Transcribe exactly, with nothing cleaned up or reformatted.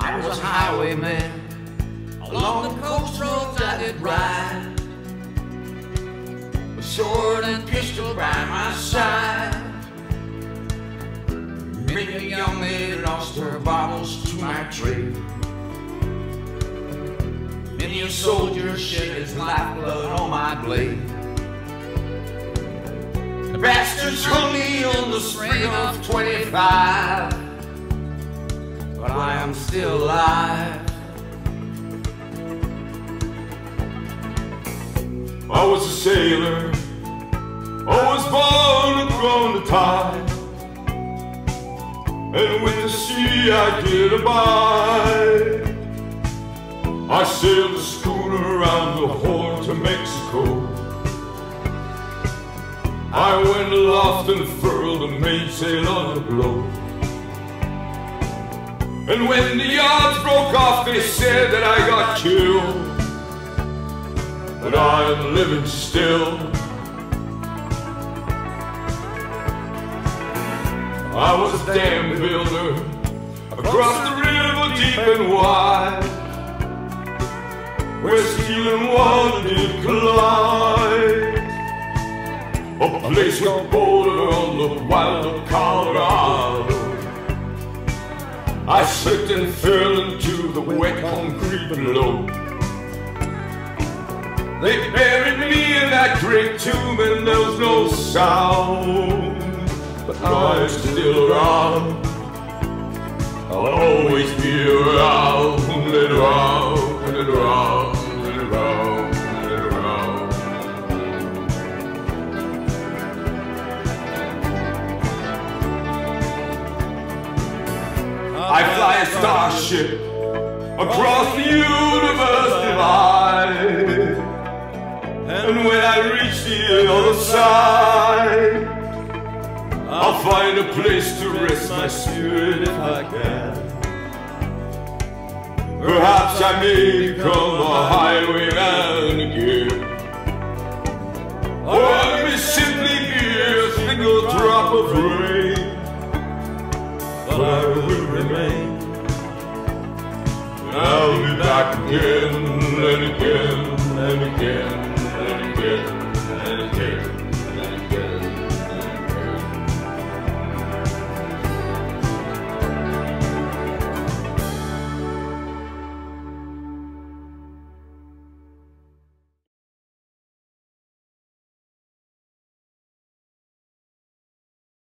I was a highwayman. Along the coast roads I did ride, with sword and pistol by my side. Many a young maid lost her baubles to my trade. Many a soldier shed his lifeblood on my blade. The bastards hung me on the spring of twenty-five, but I am still alive. I was a sailor, I was born upon the tide, and with the sea I did abide. I sailed the schooner around the Horn to Mexico. I went aloft and furled the mainsail on the blow. And when the yards broke off, they said that I got killed, but I am living still. I was a dam builder across the river deep and wide, where steel and water did collide. A place called Boulder on the wild Colorado. I slipped and fell into the wet concrete below. They buried me in that great tomb and there was no sound, but I'm still around. I'll always be around and around and around and around and around. I fly a starship across the universe divide, and when I reach the other side, I'll find a place to rest my spirit if I can. Perhaps I may become a highwayman again, or I may simply be a single drop of rain, but I will remain. I'll be back again and again and again.